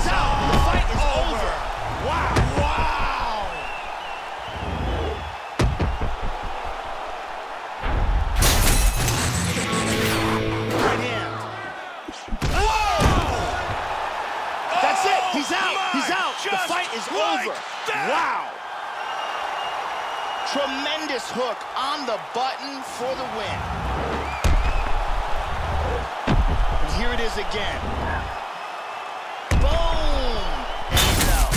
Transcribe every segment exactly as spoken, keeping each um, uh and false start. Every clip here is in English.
He's out. The fight is over. Wow. Wow. Right hand. Oh! That's it. He's out. My, He's out. The fight is like over. that. Wow. Tremendous hook on the button for the win. And here it is again. Boom! And he's out.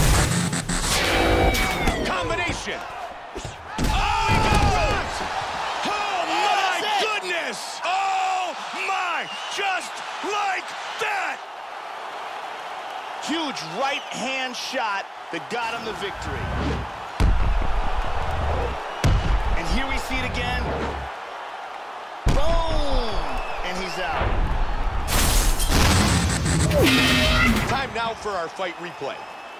Combination. Oh, he got rocked. Oh, my that's it. goodness. Oh, my. Just like that. Huge right hand shot that got him the victory. And here we see it again. Boom! And he's out. Time now for our fight replay.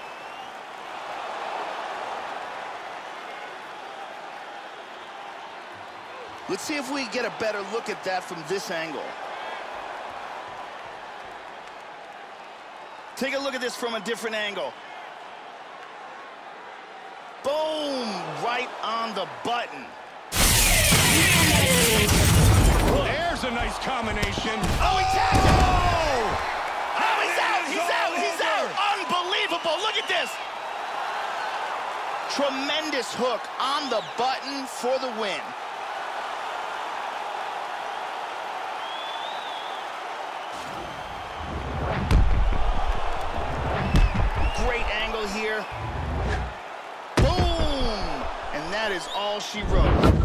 Let's see if we get a better look at that from this angle. Take a look at this from a different angle. Boom! Right on the button. There's a nice combination. Oh, he tagged him! Oh! Oh, he's out! It is He's out! all He's over. out! Unbelievable! Look at this! Tremendous hook on the button for the win. Great angle here. Boom! And that is all she wrote.